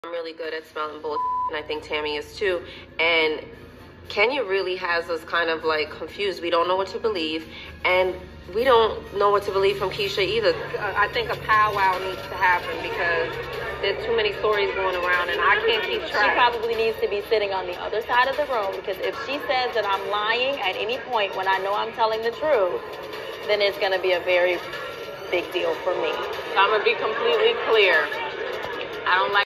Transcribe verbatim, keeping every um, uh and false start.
I'm really good at smelling bull, and I think Tami is too. And Kenya really has us kind of like confused. We don't know what to believe, and we don't know what to believe from Keisha either. I think a powwow needs to happen because there's too many stories going around, and I can't keep track. She probably needs to be sitting on the other side of the room, because if she says that I'm lying at any point when I know I'm telling the truth, then it's going to be a very big deal for me. So I'm going to be completely clear. I don't like